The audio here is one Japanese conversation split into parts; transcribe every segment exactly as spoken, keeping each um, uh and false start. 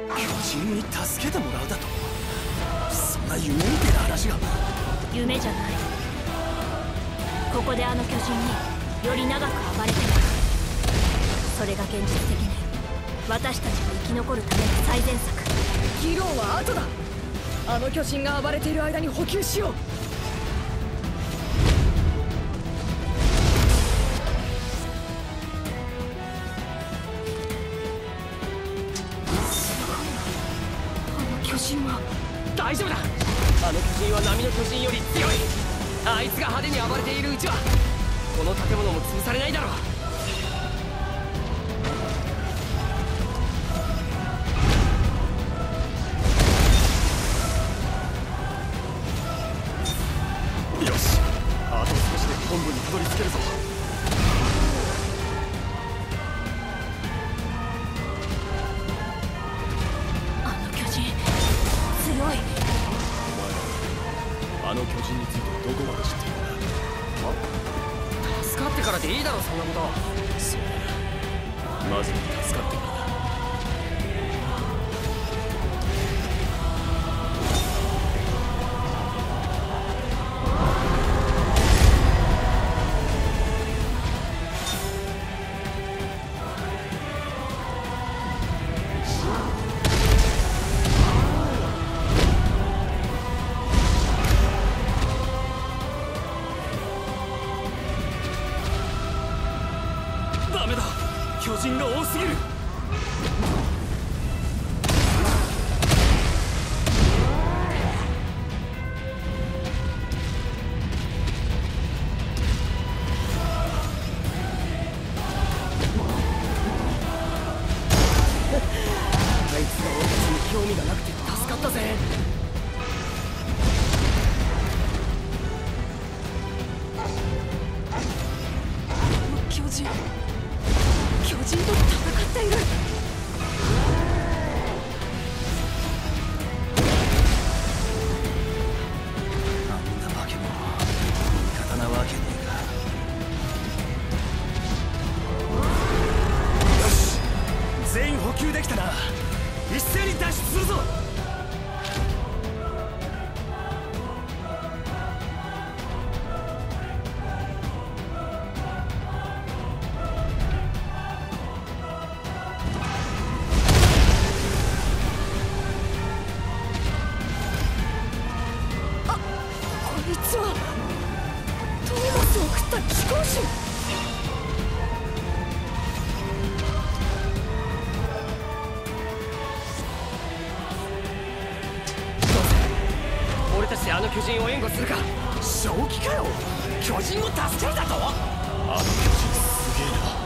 巨人に助けてもらうだと。そんな夢みてえな話が。 夢じゃない。ここであの巨人により長く暴れてもらう。それが現実的に私たちが生き残るための最善策。 議論は後だ。あの巨人が暴れている間に補給しよう。 大丈夫だ。あの巨人は波の巨人より強い。あいつが派手に暴れているうちはこの建物も潰されないだろう。 よし、あと少しで本部にたどり着けるぞ。 あの巨人強い。 あの巨人についてどこまで知っているんだ。 助かってからでいいだろ、そんなこと。 そうだ、まずは助かってからだ。ダメだ、巨人が多すぎる。 あいつが俺たちに興味がなくて助かったぜ。 巨人巨人と戦っている。 あんな化け物味方なわけねえか。よし、全員補給できたな。一斉に脱出するぞ。 こいつはトーマスを食った貴公子。 俺たちであの巨人を援護するか。 正気かよ。巨人を助けるだと。あの巨人すげえな。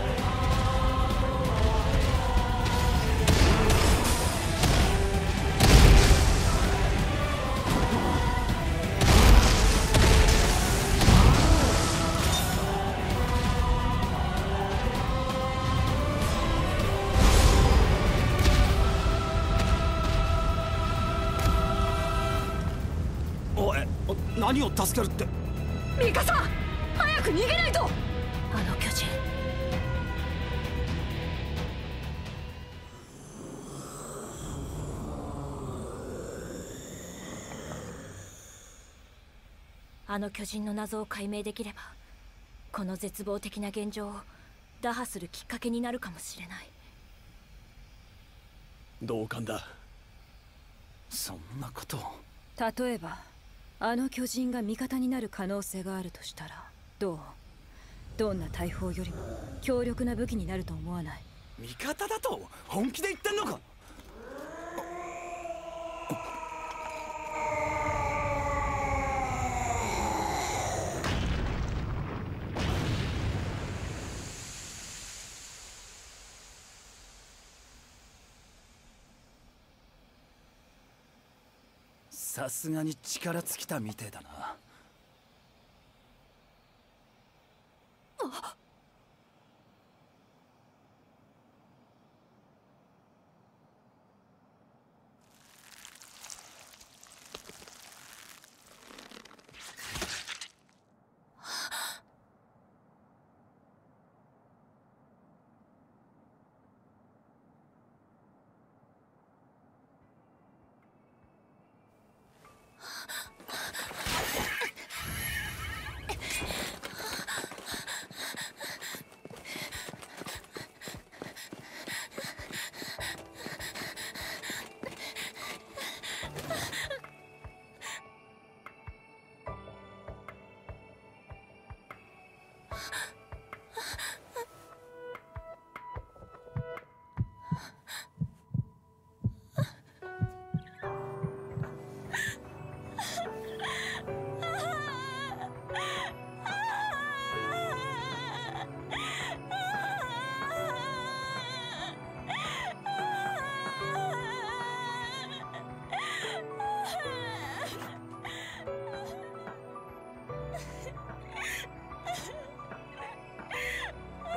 おい、何を助けるって。 ミカサ、早く逃げないと。 あの巨人あの巨人の謎を解明できればこの絶望的な現状を打破するきっかけになるかもしれない。 同感だ。そんなことを。 例えばあの巨人が味方になる可能性があるとしたらどう？どんな大砲よりも強力な武器になると思わない？ 味方だと本気で言ってんのか。さすがに力尽きたみてえだな。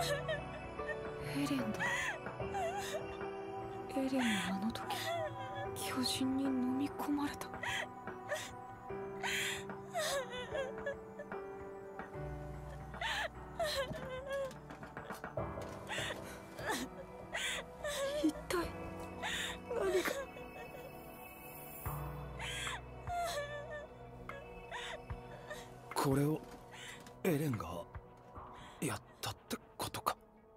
エレンだ。エレンはあの時巨人に飲み込まれた。一体何が。 これをエレンがやったってことか。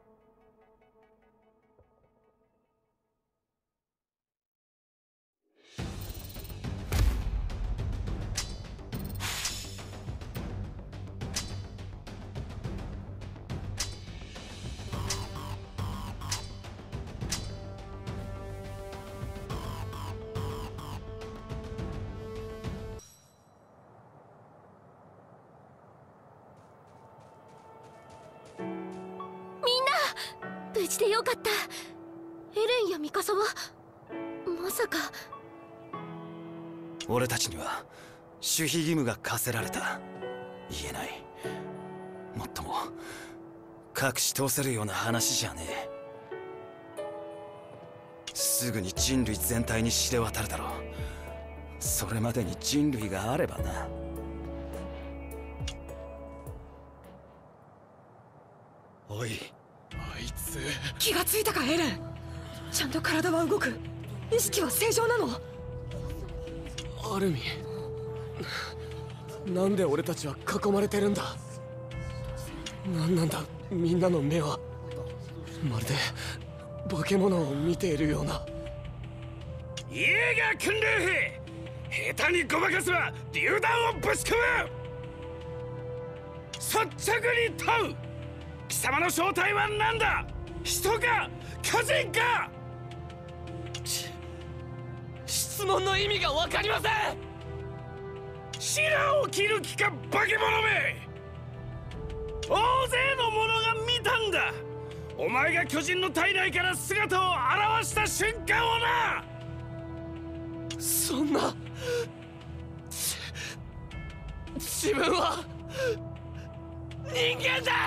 無事でよかった。エレンやミカサはまさか。 俺たちには守秘義務が課せられた。言えない、もっとも隠し通せるような話じゃねえ。すぐに人類全体に知れ渡るだろう。それまでに人類があればな。おい、 あいつ。 気がついたかエレン。ちゃんと体は動く。意識は正常なの。 アルミン、なんで俺たちは囲まれてるんだ。なんなんだみんなの目は。まるで化け物を見ているような。 イエーガー訓練兵、下手にごまかせば榴弾をぶち込む。率直に問う。貴様の正体は何だ。人か巨人か。 質問の意味が分かりません。 白を切る気か化け物め。大勢の者が見たんだ。お前が巨人の体内から姿を現した瞬間をな。 そんな。自分は人間です。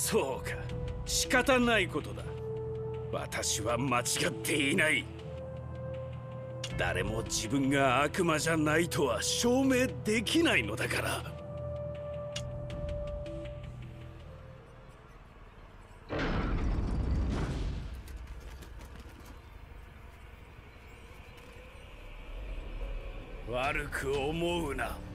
そうか、仕方ないことだ。私は間違っていない。誰も自分が悪魔じゃないとは証明できないのだから。悪く思うな。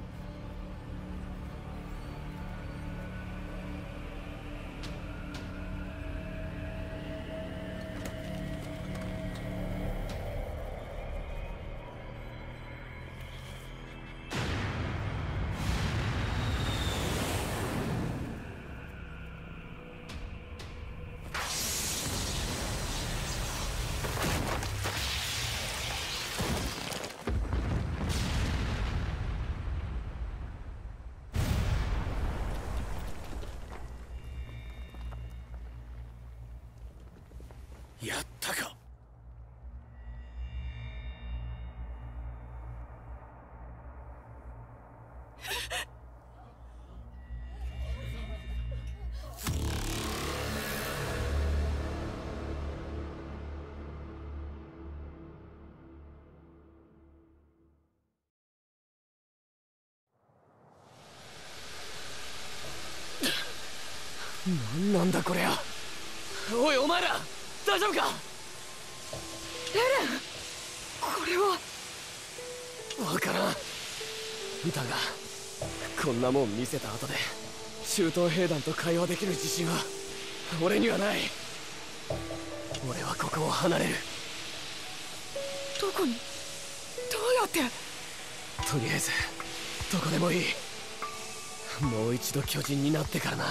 やったか。 何なんだこりゃ。おいお前ら大丈夫か。 エレン、これは。 わからん。だがこんなもん見せた後で中東兵団と会話できる自信は俺にはない。俺はここを離れる。 どこに。どうやって。 とりあえずどこでもいい。もう一度巨人になってからな。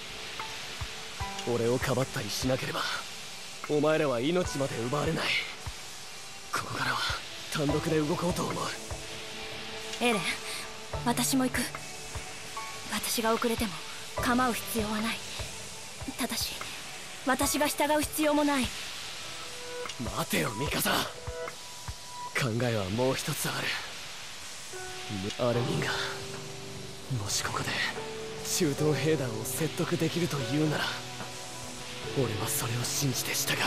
俺をかばったりしなければお前らは命まで奪われない。ここからは単独で動こうと思う。 エレン、私も行く。私が遅れても構う必要はない。ただし私が従う必要もない。 待てよミカサ。考えはもう一つある。アルミンがもしここで駐屯兵団を説得できるというなら俺はそれを信じて従う。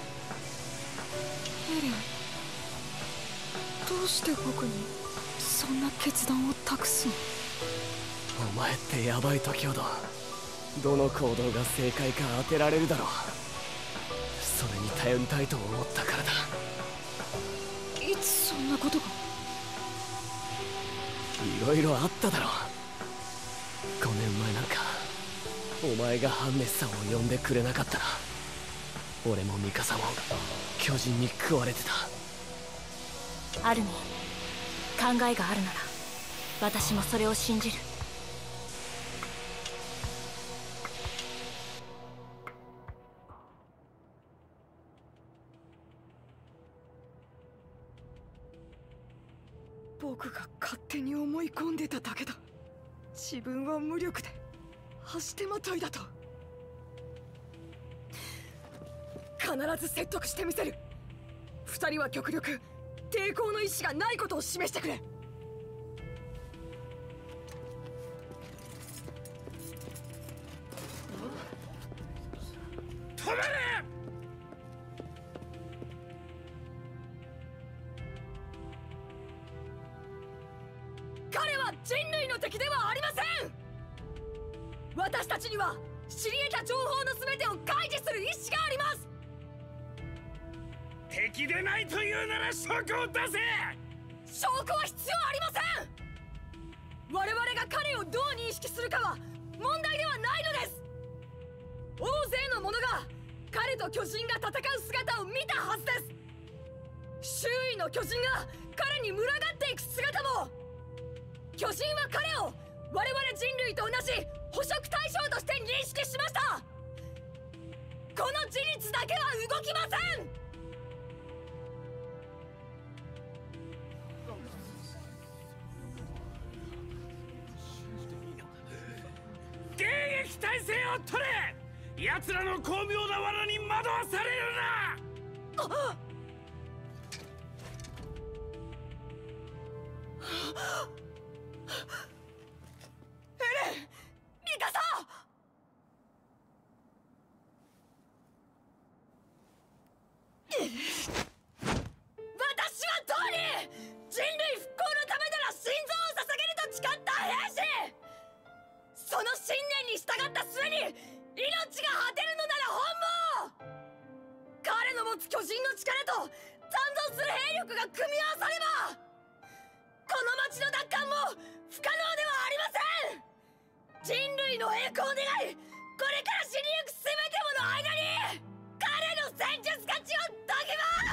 エレン、どうして僕にそんな決断を託すの？ お前ってヤバい時ほどどの行動が正解か当てられるだろう。それに頼りたいと思ったからだ。 いつそんなことが？ いろいろあっただろう。ごねんまえなんかお前がハンネスさんを呼んでくれなかったら俺もミカサも巨人に食われてた。 アルミン、考えがあるなら私もそれを信じる。 僕が勝手に思い込んでただけだ。自分は無力で足手まといだと。必ず説得してみせる。二人は極力抵抗の意志がないことを示してくれ。 止まれ！ 彼は人類の敵ではありません。私たちには知り得た情報の全てを開示する意志があります。 敵でないというなら証拠を出せ！ 証拠は必要ありません。我々が彼をどう認識するかは問題ではないのです。大勢の者が彼と巨人が戦う姿を見たはずです。周囲の巨人が彼に群がっていく姿も、巨人は彼を我々人類と同じ捕食対象として認識しました。この事実だけは動きません。 迎撃態勢を取れ！奴らの巧妙な罠に惑わされるな！ あっ！エレン、ミカサ！私はトーニー！人類復興のためなら心臓を捧げると誓った兵士！その信念に従った末に命が果てるのなら本望！彼の持つ巨人の力と残存する兵力が組み合わさればこの町の奪還も不可能ではありません。人類の栄光を願い、これから死にゆく全てもの間に彼の戦術価値を解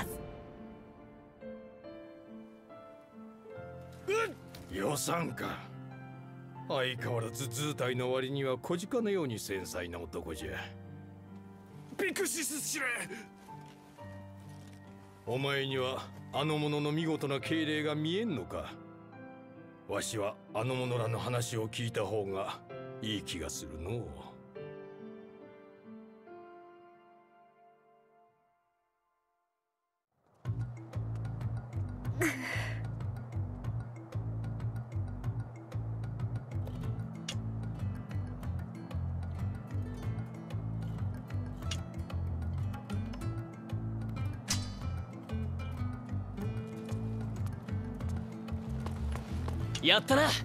きます。 予算か。相変わらず図体の割には小鹿のように繊細な男じゃ。 ピクシス司令！ お前にはあの者の見事な敬礼が見えんのか。わしはあの者らの話を聞いた方がいい気がするのう。 やったな。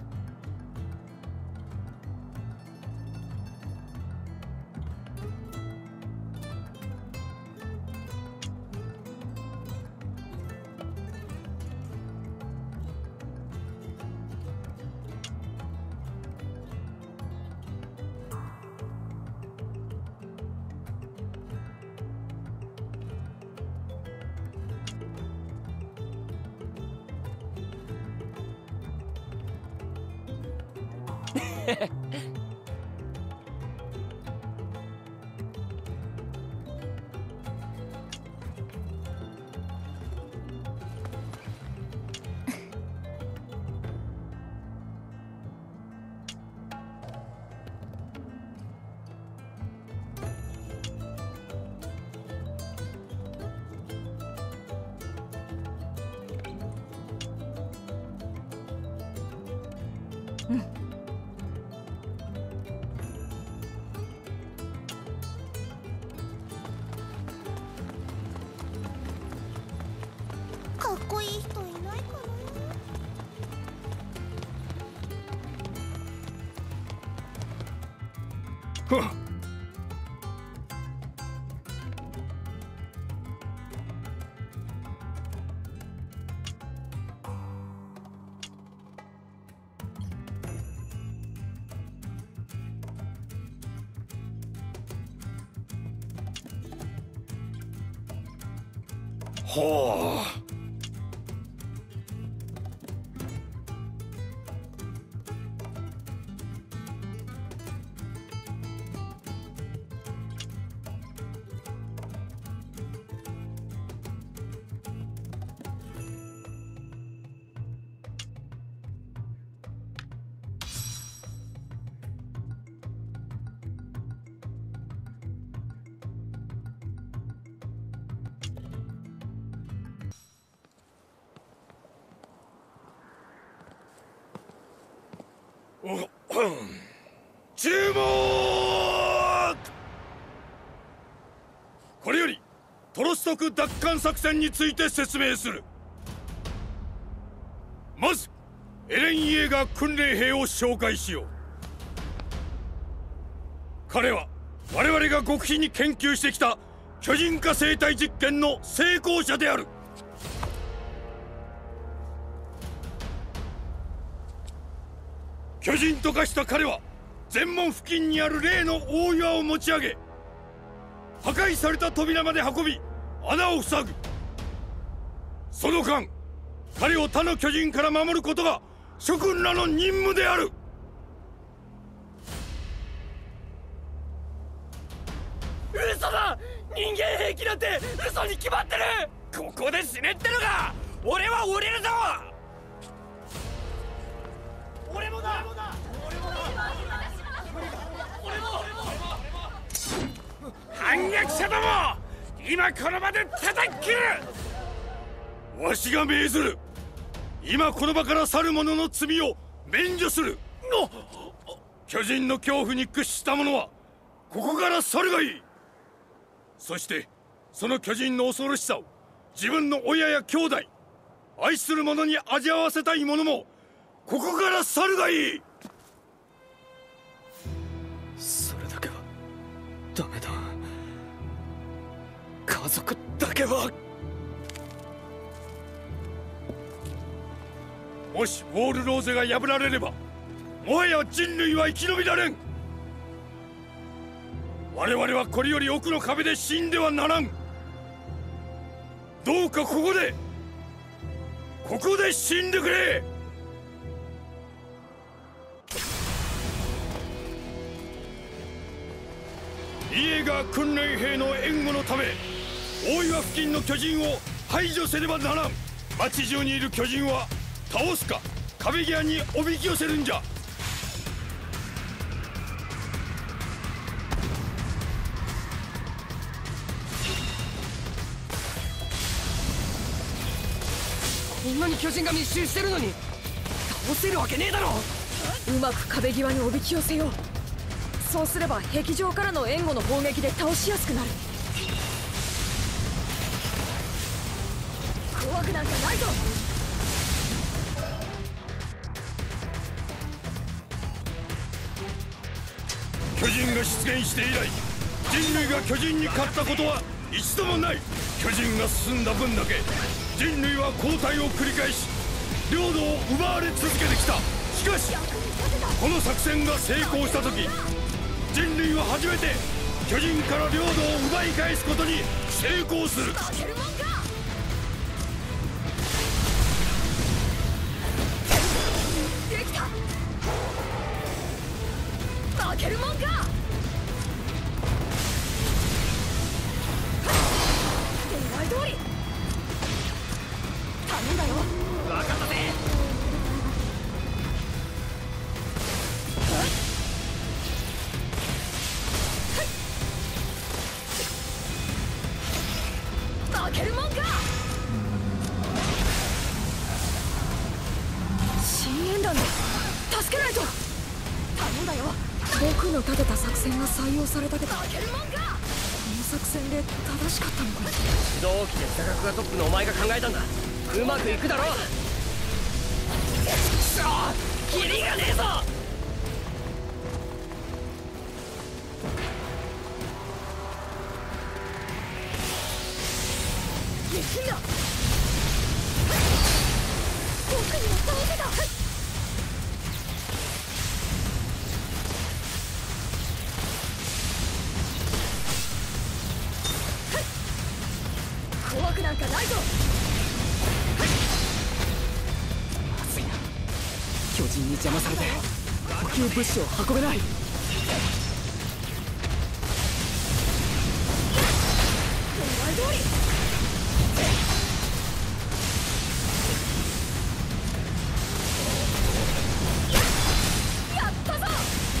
こいい人いないかな。 ふん。ほう。注目！これよりトロストク奪還作戦について説明する。まずエレン・イエーガー訓練兵を紹介しよう。彼は我々が極秘に研究してきた巨人化生体実験の成功者である。巨人と化した彼は全門付近にある例の大岩を持ち上げ、破壊された扉まで運び穴を塞ぐ。その間彼を他の巨人から守ることが諸君らの任務である。 嘘だ！人間兵器なんて嘘に決まってる！ここで死ねってのか！俺は降りるぞ！俺もだ！俺もだ！俺も！反逆者ども！今この場で叩き切る！ わしが命ずる。今この場から去る者の罪を免除する。巨人の恐怖に屈した者はここから去るがいい。そしてその巨人の恐ろしさを自分の親や兄弟、愛する者に味わわせたい者もここから去るがいい。 それだけはダメだ。家族だけは。 もしウォールローゼが破られればもはや人類は生き延びられん。我々はこれより奥の壁で死んではならん。どうかここでここで死んでくれ。イエーガー訓練兵の援護のため大岩付近の巨人を排除せねばならん。町中にいる巨人は倒すか壁際におびき寄せるんじゃ。 こんなに巨人が密集してるのに倒せるわけねえだろ。 うまく壁際におびき寄せよう。そうすれば壁上からの援護の砲撃で倒しやすくなる。怖くなんかないぞ。 巨人が出現して以来人類が巨人に勝ったことは一度もない。巨人が進んだ分だけ人類は後退を繰り返し領土を奪われ続けてきた。しかしこの作戦が成功した時人類は初めて巨人から領土を奪い返すことに成功する。 できた。負けるもんか。狙い通り頼んだよ。 分かったぜ。 負けるもんか。深淵団だ。助けないと。頼んだよ。僕の立てた作戦が採用されたけど、負けるもんか。この作戦で正しかったのか。 同期で座学がトップのお前が考えたんだ。 うまくいくだろう。くそー、キリがねえぞ。 行くんだ。僕には倒せた。怖くなんかないぞ。 まずいな、巨人に邪魔されて補給物資を運べない。 狙い通り。やったぞ。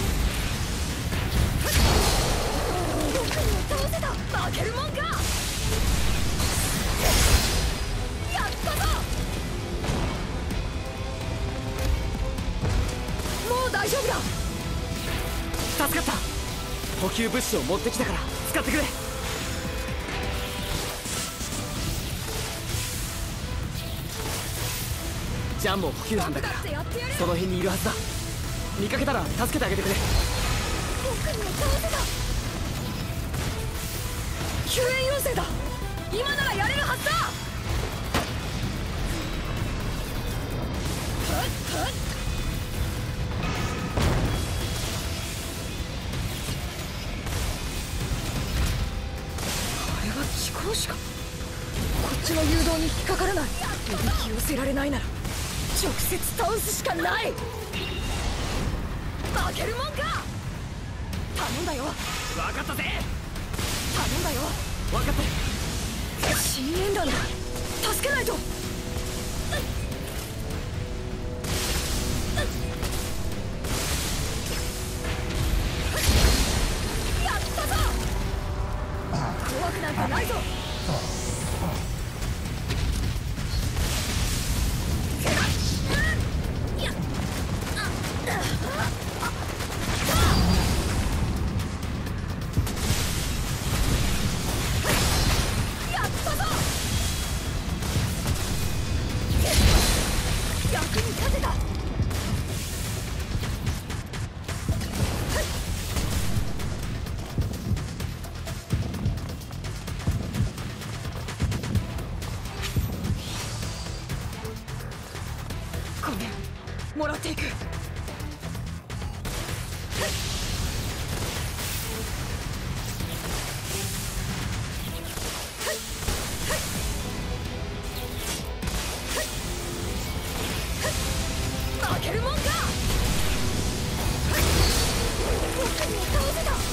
僕には倒せた。負けるもんか。やったぞ。もう大丈夫だ。 助かった。補給物資を持ってきたから使ってくれ。ジャンも補給班だからその辺にいるはずだ。見かけたら助けてあげてくれ。 僕には倒せた。救援要請だ。今ならやれるはずだ。はっはっ。あれは機構士か。こっちの誘導に引っかからない。引き寄せられないなら直接倒すしかない。負けるもんか。頼んだよ。 分かったぜ。 頼んだよ。 分かった。 深淵団だ。助けないと。やったぞ。怖くなんかないぞ。もらっていく。負けるもんか。僕には倒せた。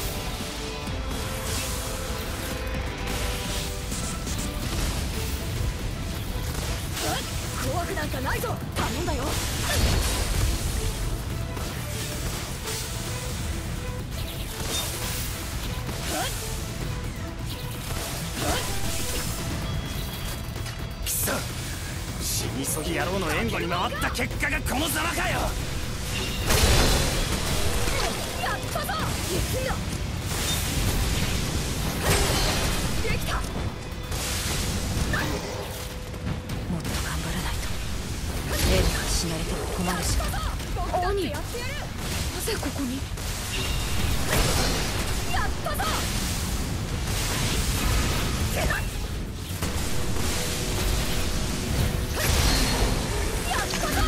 怖くなんかないぞ。頼んだよ。 貴様、死に急ぎ野郎の援護に回った結果がこのざまかよ。 やったぞ。行くんだ。できた。もっと頑張らないと。エリが死なれても困るし。兄、なぜここに。やったぞ。やったぞ。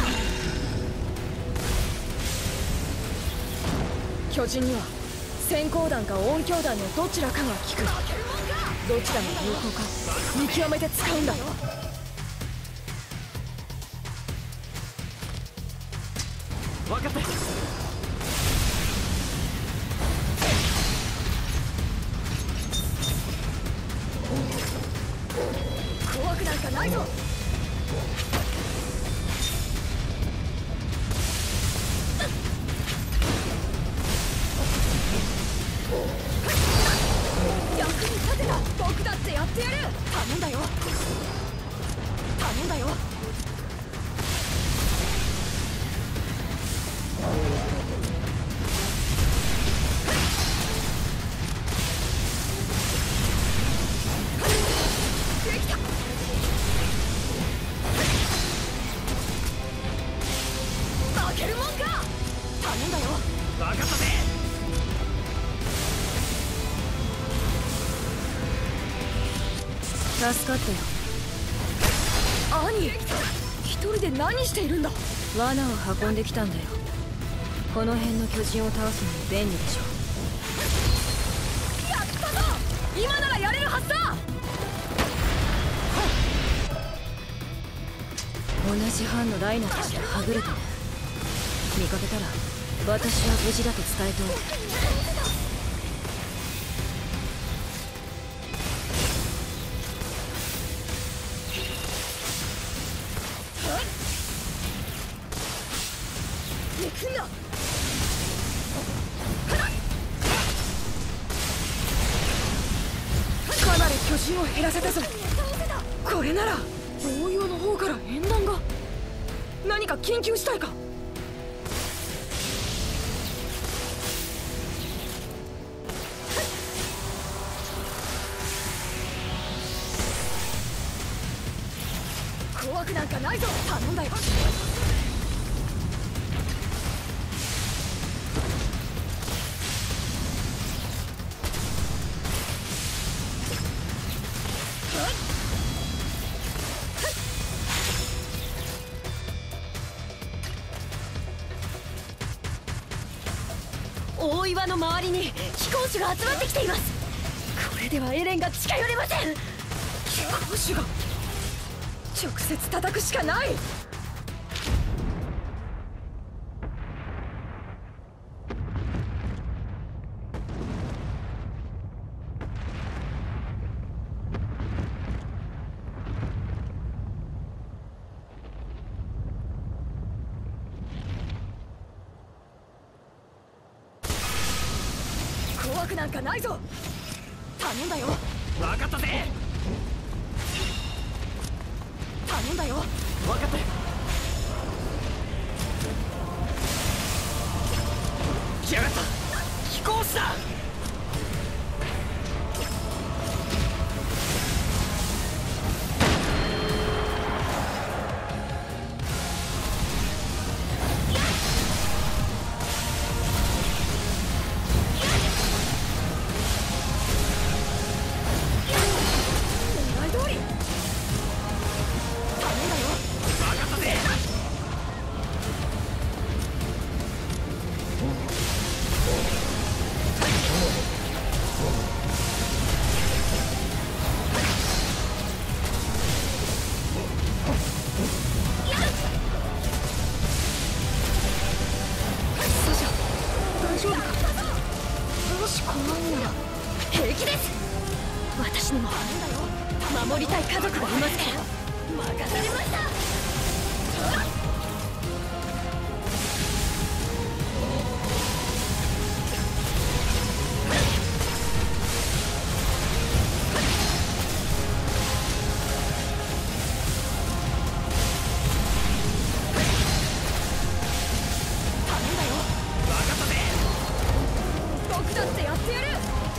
巨人には閃光弾か音響弾のどちらかが効く。どちらが有効か見極めて使うんだよ。 分かった。 怖くなんかないぞ。役に立てた。僕だってやってやる。頼んだよ。頼んだよ。できた。 助かったよ。 兄、一人で何しているんだ。 罠を運んできたんだよ。この辺の巨人を倒すのに便利でしょ。 やったぞ。今ならやれるはずだ。 同じ班のライナーとしてはぐれてる。見かけたら私は無事だと伝えておいて。 行くんだ。かなり巨人を減らせたぞ。これなら大岩の方から縁談が。何か緊急事態か。怖くなんかないぞ。頼んだよ。大岩の周りに飛行士が集まってきています。これではエレンが近寄れません。飛行士が直接叩くしかない。怖くなんかないぞ。頼んだよ。 分かったぜ。 頼んだよ。 分かったよ。来やがった。飛行士だ。 私にも守りたい家族がいますから任されました。僕だってやってやる。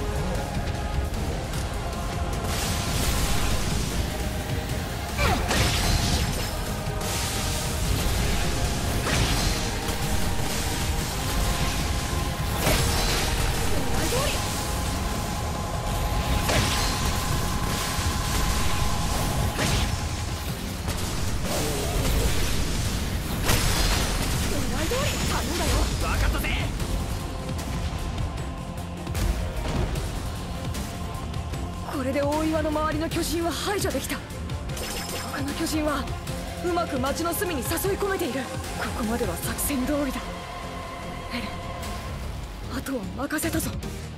これで大岩の周りの巨人は排除できた。他の巨人はうまく町の隅に誘い込めている。ここまでは作戦通りだ。エレン、あとは任せたぞ。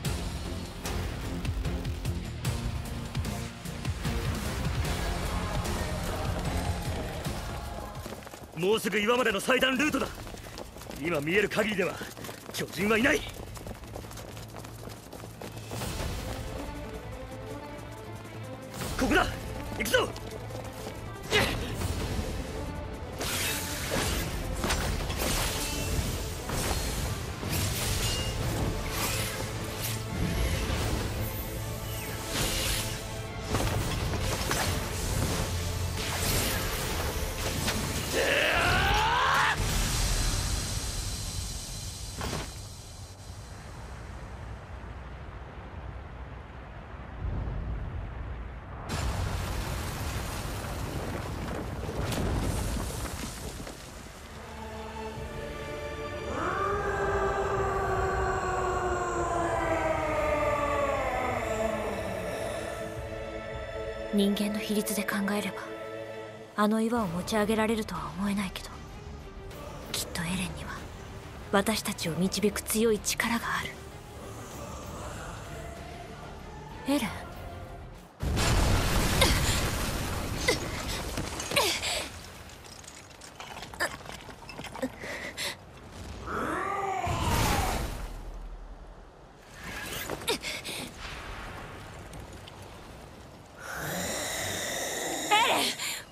もうすぐ岩までの最短ルートだ。今見える限りでは巨人はいない。ここだ、行くぞ。 人間の比率で考えればあの岩を持ち上げられるとは思えないけど、きっとエレンには私たちを導く強い力がある。エレン、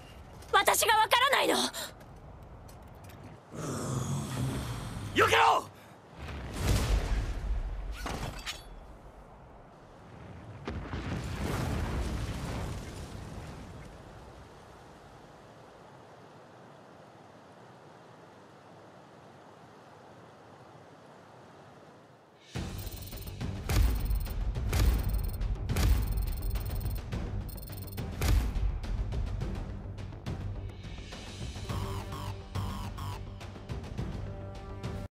私がわからないの。 よけろ！